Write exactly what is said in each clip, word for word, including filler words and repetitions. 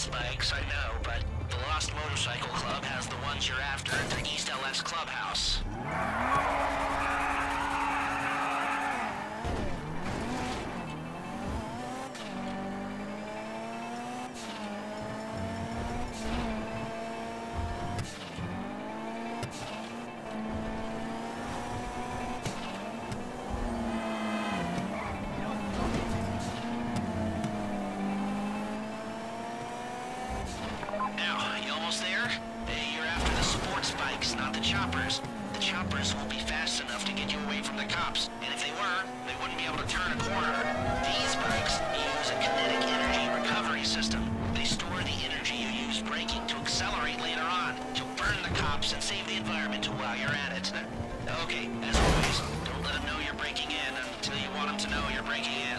spikes, I know, but the Lost Motorcycle Club has the ones you're after at the East L S Clubhouse. Not the choppers. The choppers won't be fast enough to get you away from the cops, and if they were, they wouldn't be able to turn a corner. These bikes use a kinetic energy recovery system. They store the energy you use braking to accelerate later on. You'll burn the cops and save the environment while you're at it. Okay, as always, don't let them know you're breaking in until you want them to know you're breaking in.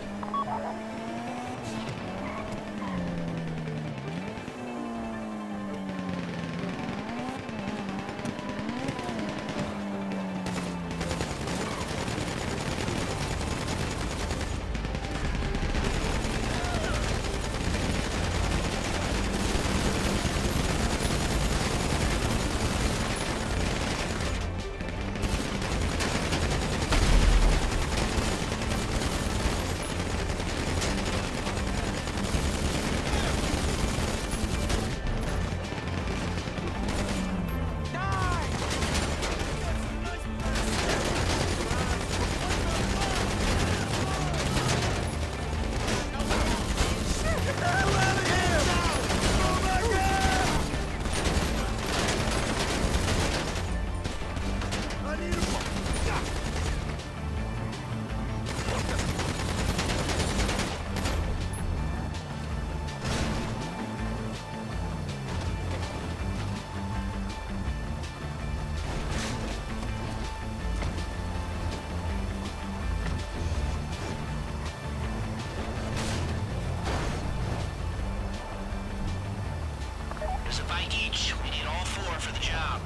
There's a bike each. We need all four for the job.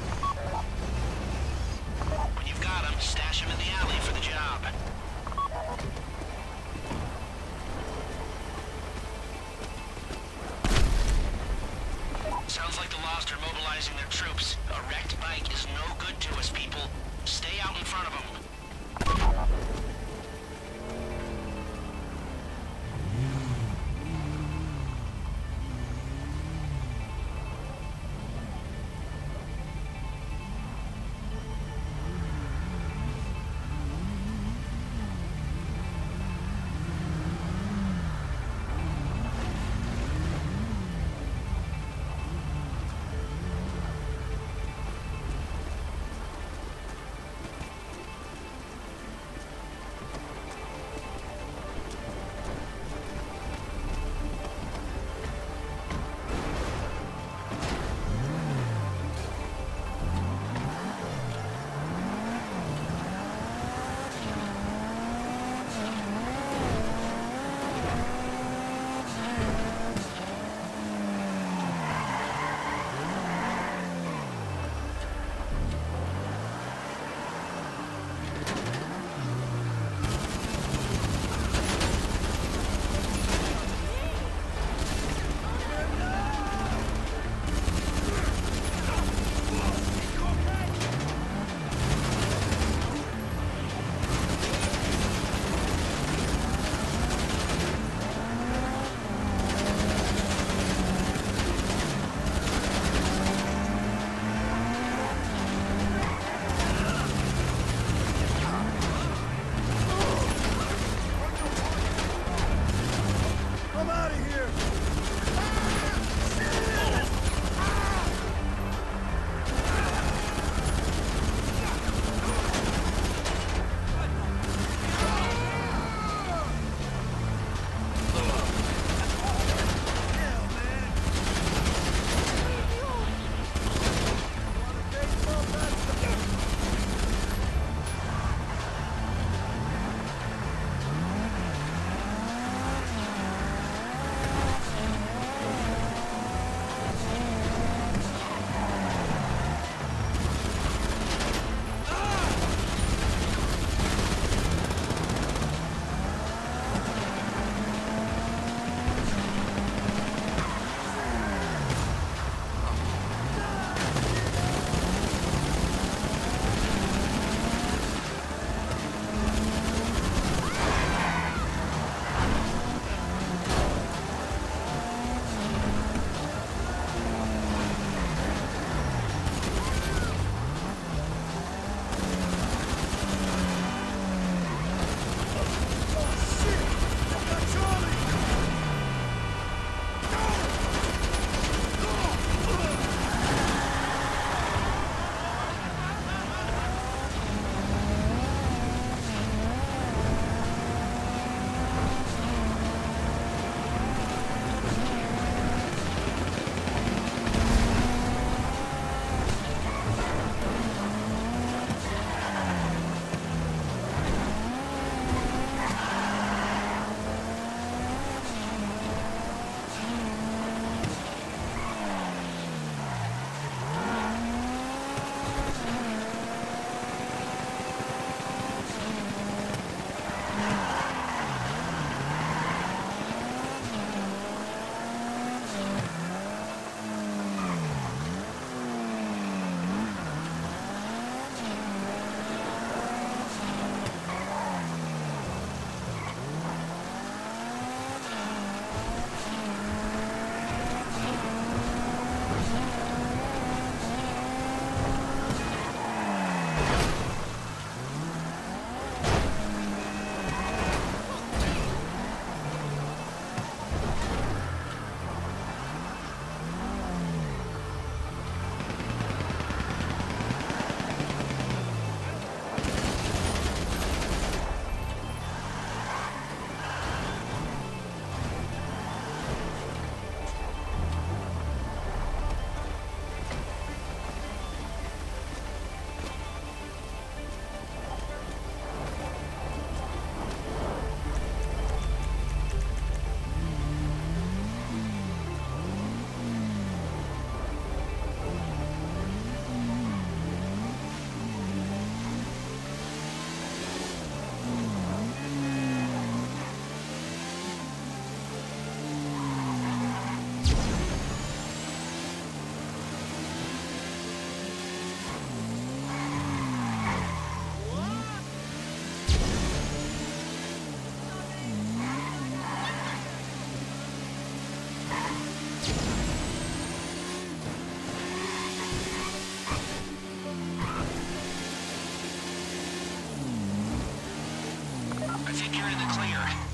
When you've got them, stash them in the alley for the job. Sounds like the Lost are mobilizing their troops. A wrecked bike is no good to us, people. Stay out in front of them.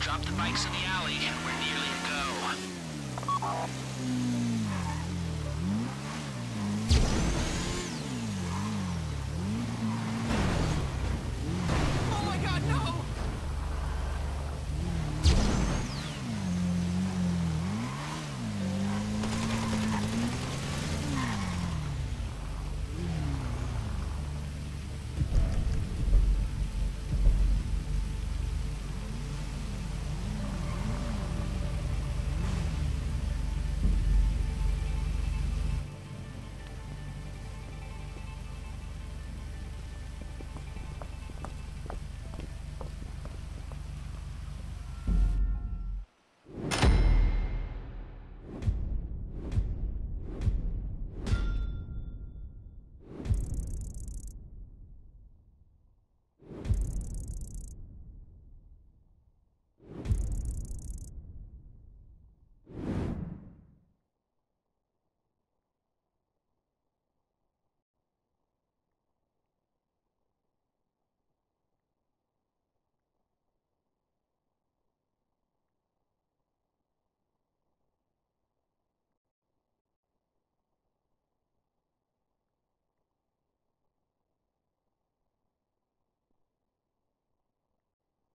Drop the bikes in the alley. We're